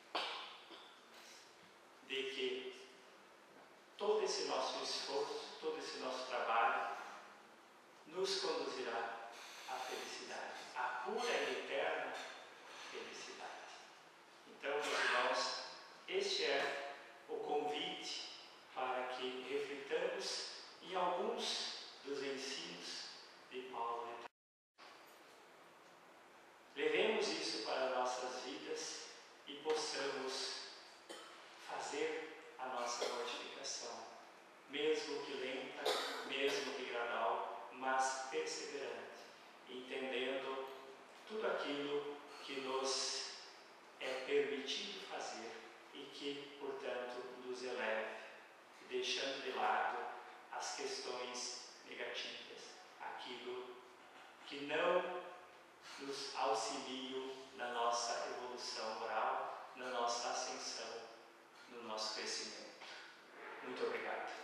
de que todo esse nosso esforço, todo esse nosso trabalho nos conduzirá à felicidade, à pura e eterna felicidade. Então, meus irmãos, este é o convite para que reflitamos em alguns dos ensinos de Paulo de Tarso. Levemos isso para nossas vidas e possamos fazer a nossa mortificação, mesmo que lenta, mesmo que gradual, mas perseverante, entendendo tudo aquilo que nos é permitido fazer e que, portanto, nos eleve, deixando de lado as questões negativas, aquilo que não nos auxiliam na nossa evolução moral, na nossa ascensão, no nosso crescimento. Muito obrigado.